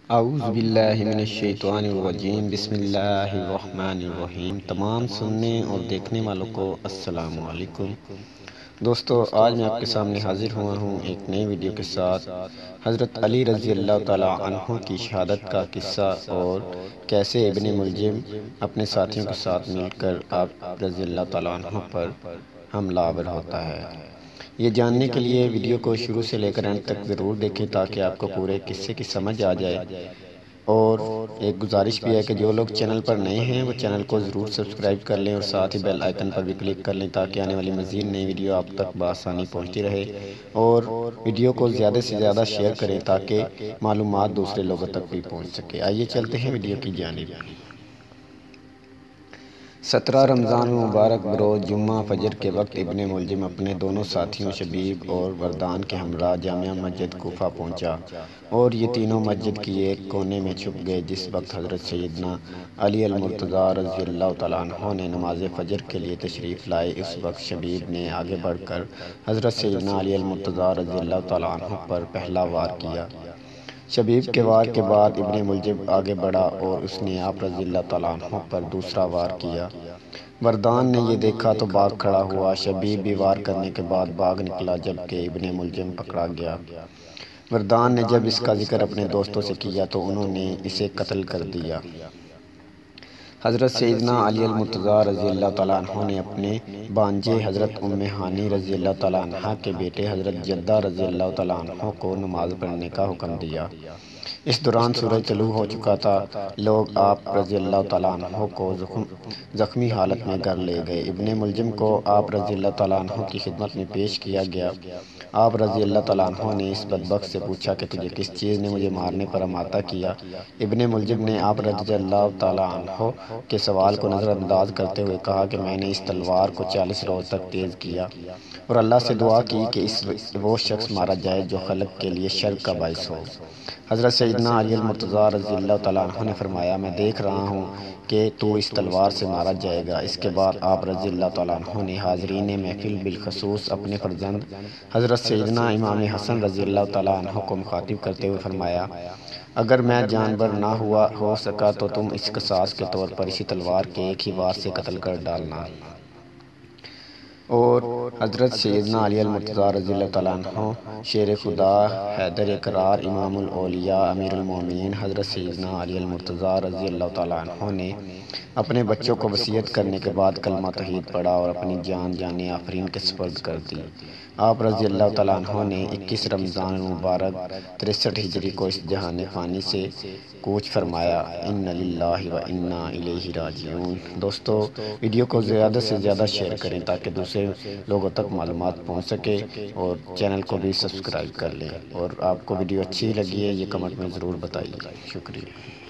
اعوذ باللہ من الشیطان الرجیم، بسم اللہ الرحمن الرحیم۔ تمام سننے اور دیکھنے والوں کو السلام علیکم۔ دوستو، آج میں آپ کے سامنے حاضر ہوا ہوں ایک نئی ویڈیو کے ساتھ۔ حضرت علی رضی اللہ تعالیٰ عنہ کی شہادت کا قصہ اور کیسے ابن ملجم اپنے ساتھیوں کے ساتھ مل کر آپ رضی اللہ تعالیٰ عنہ پر حملہ آور ہوتا ہے۔ یہ جاننے کے لیے ویڈیو کو شروع سے لے کر اینڈ تک ضرور دیکھیں تاکہ آپ کو پورے قصے کی سمجھ آ جائے۔ اور ایک گزارش بھی ہے کہ جو لوگ چینل پر نئے ہیں وہ چینل کو ضرور سبسکرائب کر لیں اور ساتھ ہی بیل آئیکن پر بھی کلک کر لیں تاکہ آنے والی مزید نئی ویڈیو آپ تک بآسانی پہنچتی رہے، اور ویڈیو کو زیادہ سے زیادہ شیئر کریں تاکہ معلومات دوسرے لوگوں تک بھی پہنچ سکے۔ آئیے چلتے ہیں ویڈیو کی جانب۔ 17 رمضان المبارک بروز جمعہ فجر کے وقت ابن ملجم اپنے دونوں ساتھیوں شبیب اور وردان کے ہمراہ جامع مسجد کوفہ پہنچا اور یہ تینوں مسجد کی ایک کونے میں چھپ گئے۔ جس وقت حضرت سیدنا علی المرتضیٰ رضی اللہ تعالیٰ عنہ نے نماز فجر کے لیے تشریف لائے، اس وقت شبیب نے آگے بڑھ کر حضرت سیدنا علی المرتضیٰ رضی اللہ تعالیٰ عنہ پر پہلا وار کیا۔ شبیب کے وار کے بعد ابن ملجم آگے بڑھا اور اس نے آپ رضی اللہ تعالیٰ عنہ پر دوسرا وار کیا۔ وردان نے یہ دیکھا تو بھاگ کھڑا ہوا۔ شبیب بھی وار کرنے کے بعد بھاگ نکلا جبکہ ابن ملجم پکڑا گیا۔ وردان نے جب اس کا ذکر اپنے دوستوں سے کیا تو انہوں نے اسے قتل کر دیا۔ حضرت سیدنا علی المرتضیٰ رضی اللہ تعالیٰ عنہ نے اپنے بانجے حضرت ام ہانی رضی اللہ تعالیٰ عنہ کے بیٹے حضرت جدہ رضی اللہ تعالیٰ عنہ کو نماز پڑھنے کا حکم دیا۔ اس دوران سورج طلوع ہو چکا تھا۔ لوگ آپ رضی اللہ تعالیٰ عنہ کو زخمی حالت میں گھر لے گئے۔ ابن ملجم کو آپ رضی اللہ تعالیٰ عنہ کی خدمت میں پیش کیا گیا۔ آپ رضی اللہ تعالیٰ عنہ نے اس بدبخت سے پوچھا کہ تجھے کس چیز نے مجھے مارنے پر امادہ کیا؟ ابن ملجم نے آپ رضی اللہ تعالیٰ عنہ کے سوال کو نظر انداز کرتے ہوئے کہا کہ میں نے اس تلوار کو 40 روز تک تیز کیا اور اللہ سے دعا کی کہ وہ شخص مارا جائے جو خلق کے لیے شر کا باعث ہو۔ حضرت سیدنا علی المرتضیٰ رضی اللہ تعالیٰ عنہ نے فرمایا، میں دیکھ رہا ہوں کہ تو اس تلوار سے مارا جائے گا۔ اس کے بعد آپ رضی اللہ تعالیٰ عنہ نے حاضرین محفل بالخصوص اپنے فرزند حضرت سیدنا امام حسن رضی اللہ تعالیٰ عنہ کو مخاطب کرتے ہوئے فرمایا، اگر میں جانبر نہ ہو سکا تو تم اس قصاص کے طور پر اسی تلوار کے ایک ہی وار سے قتل کر ڈالنا۔ اور حضرت سیدنا علی المرتضیٰ رضی اللہ تعالیٰ عنہ شیر خدا حیدر اقرار امام الاولیاء امیر المومنین حضرت سیدنا علی المرتضیٰ رضی اللہ تعالیٰ عنہ نے اپنے بچوں کو وصیت کرنے کے بعد کلمہ توحید پڑھا اور اپنی جان آفرین کے سپرد کر دی۔ آپ رضی اللہ تعالیٰ عنہ نے 21 رمضان المبارک 63 ہجری کو اس جہان فانی سے کوچ فرمایا۔ ان للہ و انا الیہ راجعون۔ دوستو، ویڈیو کو زیادہ سے زیادہ شیئر کریں تاکہ دوسرے لوگوں تک معلومات پہنچ سکے، اور چینل کو بھی سبسکرائب کر لیں، اور آپ کو ویڈیو اچھی لگی ہے یہ کمنٹ میں ضرور بتائیے۔ شکریہ۔